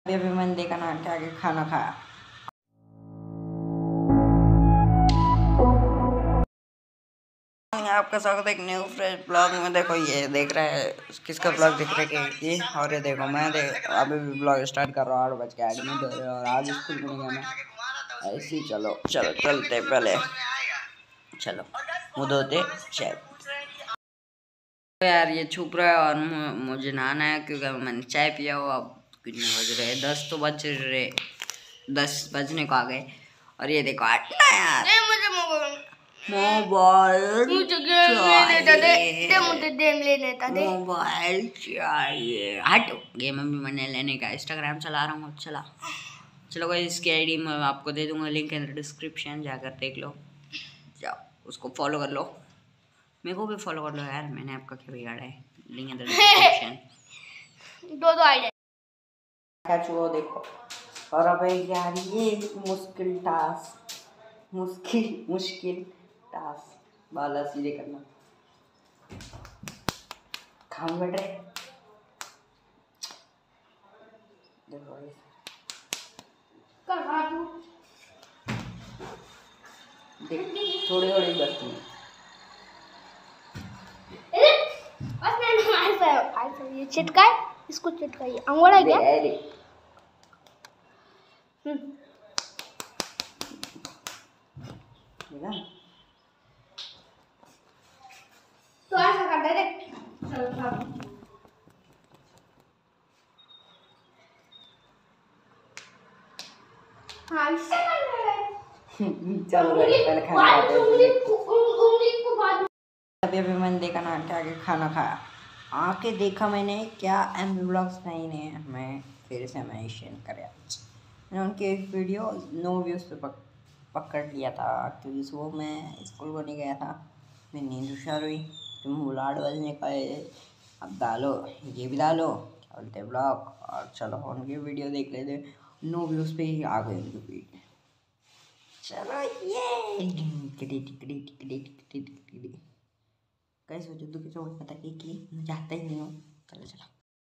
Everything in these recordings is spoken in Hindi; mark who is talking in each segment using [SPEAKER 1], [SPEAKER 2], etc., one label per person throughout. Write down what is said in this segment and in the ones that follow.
[SPEAKER 1] अभी मैंने देखा ना क्या आगे खाना खाया। आपका स्वागत है एक न्यू फ्रेश ब्लॉग में। देखो ये देख रहे हैं किसका ब्लॉग देख रहे हैं कि और ये देखो मैं अभी भी ब्लॉग स्टार्ट कर रहा हूँ 8:08 और आज स्कूल में नहीं गया मैं ऐसे ही। चलो चलते पहले, चलो मुँह धोते चाय। यार ये छुप रहा है और मुझे नहाना है क्योंकि मैंने चाय पिया हो। अब कितने बज रहे हैं? 10 तो बज रहे, 10 बजने को आ गए। और ये देखो हटना यार, मोबाइल चाहिए। हटो, गेम अभी मैंने लेने का इंस्टाग्राम चला रहा हूँ। चलो भाई, इसकी आईडी मैं आपको दे दूंगा, लिंक है डिस्क्रिप्शन, जाकर देख लो, जाओ उसको फॉलो कर लो। मेरे को भी फॉलो कर लो यार, मैंने आपका क्या बिगाड़ा है, लिंक है डिस्क्रिप्शन। दो आईडी वो देखो। और अब यार ये मुश्किल टास्क बाला सीधे करना। खाऊं बैठ रहे देखो देख, थोड़े बचते हैं।
[SPEAKER 2] ये चिटकाए, इसको चिटकाइए। अंगूठा है क्या? तो ऐसा कर दे। हाँ इससे
[SPEAKER 1] चलो पहले खाना अभी मैंने देखा ना क्या आगे खाना खाया। आके देखा मैंने क्या एम ब्लॉग्स नहीं ने मैं फिर से मेंशन कर मैंने उनके एक वीडियो 9 व्यूज़ पे पकड़ लिया था क्योंकि सुबह मैं स्कूल को नहीं गया था। मैं नींद हुशार हुई तुम बुलाड़ बजने का अब डालो, ये भी डालो क्या बोलते ब्लॉग। और चलो उनकी वीडियो देख लेते, 9 व्यूज़ पे ही आ गए उनकी वीडियो। चलो ये कैसे सोचो तो किसी को पता कि मैं जाता ही नहीं हूँ। चलो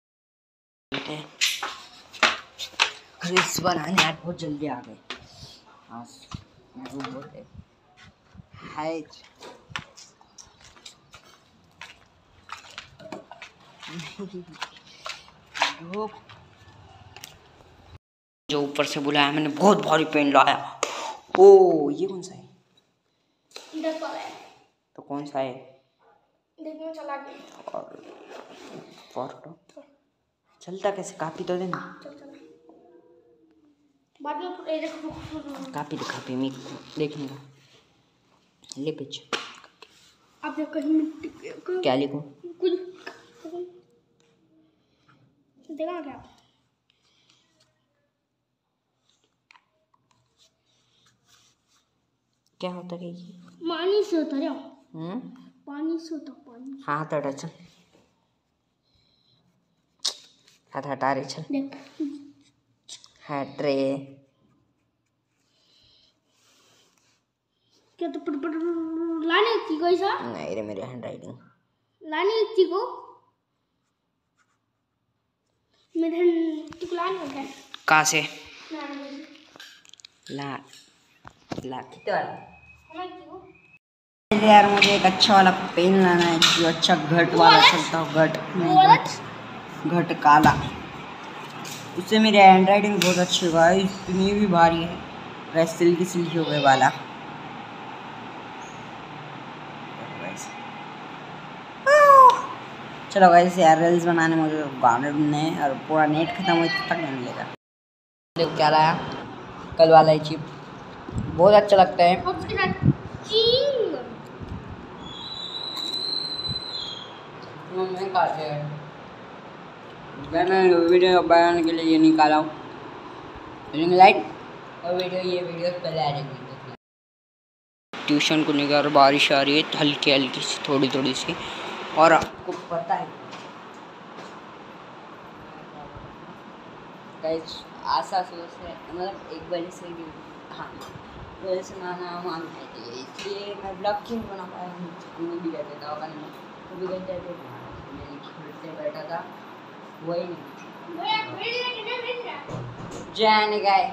[SPEAKER 1] रील्स बनाने आज बहुत जल्दी आ गए। हाँ बोलते हाय जो ऊपर से बुलाया मैंने बहुत भारी पेन लाया। ओ ये कौन सा है? तो कौन सा है?
[SPEAKER 2] देखने में चला गया।
[SPEAKER 1] और चलता कैसे? कापी तो देना।
[SPEAKER 2] बाद में
[SPEAKER 1] कापी में देखने का ले पिच।
[SPEAKER 2] आप जब कहीं मिट्टी
[SPEAKER 1] क्या लिखो?
[SPEAKER 2] कुछ देखा क्या?
[SPEAKER 1] क्या होता है ये?
[SPEAKER 2] पानी से होता है। पानी से होता पानी।
[SPEAKER 1] हाथ हटा चल, हाथ हटा रही चल। हट रे
[SPEAKER 2] क्या तो लाने की कोई सा?
[SPEAKER 1] नहीं रे मेरी हैंड राइटिंग
[SPEAKER 2] लाने की को मेरे हैंड लाने का
[SPEAKER 1] कहाँ से ला कितने वाला? यार मुझे एक अच्छा वाला पेन लाना है जो अच्छा घट वाला चलता हो। घट काला, उससे मेरी हैंड राइटिंग बहुत अच्छी हुआ है। इतनी भी भारी है वैसे सिल्की हो गए वाला। चलो गाइस यार रील्स बनाने मुझे गाने ने और पूरा नेट खत्म हो तक नहीं मिलेगा। देखो क्या लाया कल वाला ही चिप, बहुत अच्छा लगता है। मैंने वीडियो बनाने के लिए ये निकाला हूँ रिंग लाइट और ये वीडियो पहले आ जाएगी। ट्यूशन को निकाल बारिश आ रही है हल्की सी थोड़ी सी। और आपको पता है गाइस आशा से मतलब एक बजे से हाँ वजह से मान इसलिए मैं ब्लॉग क्यों बना पाया। स्कूल भी रहते था कभी मैं बैठा था वही नहीं। जैन गए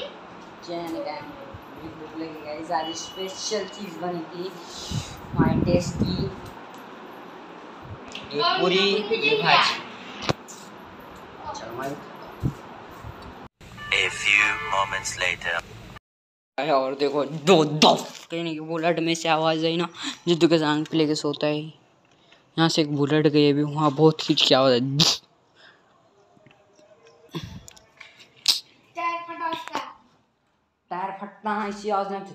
[SPEAKER 1] भूख लगी गाइस। आज स्पेशल चीज़ बनी थी हमारी टेस्ट की, ये पूरी ये भाजी। चलो
[SPEAKER 3] A few moments later.
[SPEAKER 1] और देखो दो कहने की बुलेट में से आवाज़ आई ना, जिद्दू के सांग पे लेके सोता है। यहाँ से एक बुलेट गई अभी, वहाँ बहुत खींच की आवाज़ है। टायर फटना इसी आवाज़ में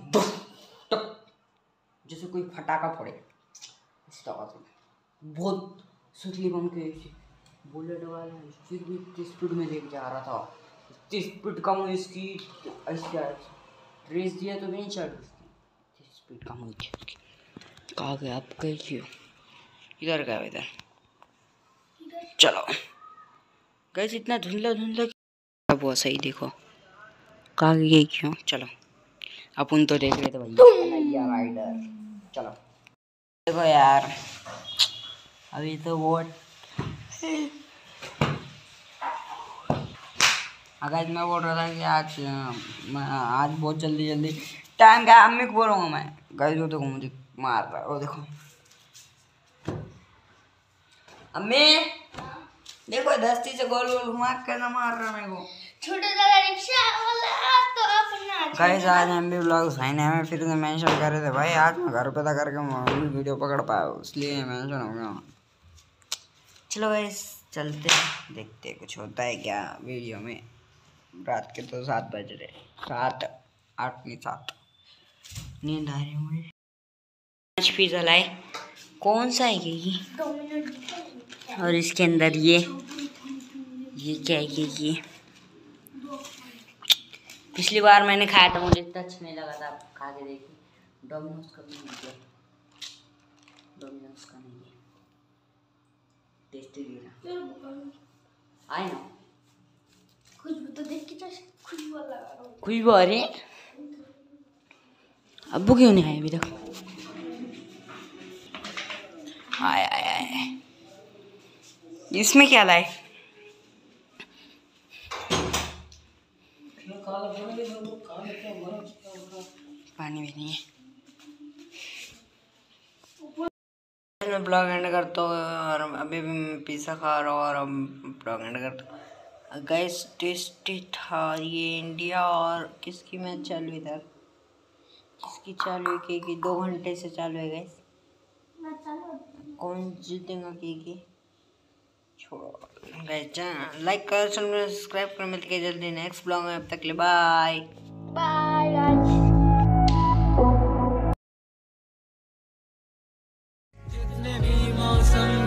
[SPEAKER 1] जैसे कोई फटाका फोड़े, इस आवाज़ में बहुत सुतली बन के बुलेट वाला फिर भी इतनी स्पीड में लेके जा रहा था। इतनी स्पीड कम हुई इसकी, ऐसे रेस दिया तो भी नहीं चढ़ इसकी, स्पीड कम हुई थी उसकी। कहाँ गया आप, कहीं क्यों इधर गया इधर। चलो गैस इतना धुंधला अब वो सही देखो कहाँ गई क्यों। चलो अपन तो देख रहे थे भैया राइडर। चलो देखो यार अभी तो वो अगर मैं बोल रहा था कि आज बहुत जल्दी टाइम क्या अम्मी को बोलूँगा मैं। गाइस वो देखो मुझे मार रहा है, वो देखो अम्मी देखो दस्ती से गोल घुमा कर ना मार रहा मेरे को।
[SPEAKER 2] छोटा दादा रिक्शा वाला तो अपना
[SPEAKER 1] गाइस आज हम भी ब्लॉग साइने में फिर से मेंशन कर रहे थे भाई, आज मैं घर पे था करके मैं वीडियो पकड़ पाया इसलिए मेंशन हो गया। चलो गाइस चलते हैं, देखते हैं कुछ होता है क्या वीडियो में। रात के तो 7 बज रहे, 7 नींद आ रही मुझे। 5 पिज़्ज़ा लाए, कौन सा है ये और इसके अंदर ये क्या है ये पिछली बार मैंने खाया था मुझे इतना अच्छा नहीं लगा था, खा के देखिए। डोमिनोज का भी नहीं है, डोमिनोज का नहीं है, टेस्टी दिया आई ना
[SPEAKER 2] खुशबू तो देख के खुशबू लगा रहा हूं।
[SPEAKER 1] खुशबू आ रही है। अब्बू क्यों नहीं आए अभी तक। आए इसमें क्या लाए, पानी भी नहीं है। मैं ब्लॉग एंड करता हूँ और अभी भी मैं पिज़्ज़ा खा रहा हूँ और अब ब्लॉग एंड करता हूँ। गैस टेस्टी था ये इंडिया और किसकी मैच चालू है इधर, किसकी चालू है कि 2 घंटे से चालू है गैस। कौन जीतेगा की छोड़ो गैस, लाइक कर सब्सक्राइब कर, मिलते हैं जल्दी नेक्स्ट ब्लॉग में। अब तक के लिए बाय
[SPEAKER 2] बाय गाइस।
[SPEAKER 3] जितने भी मौसम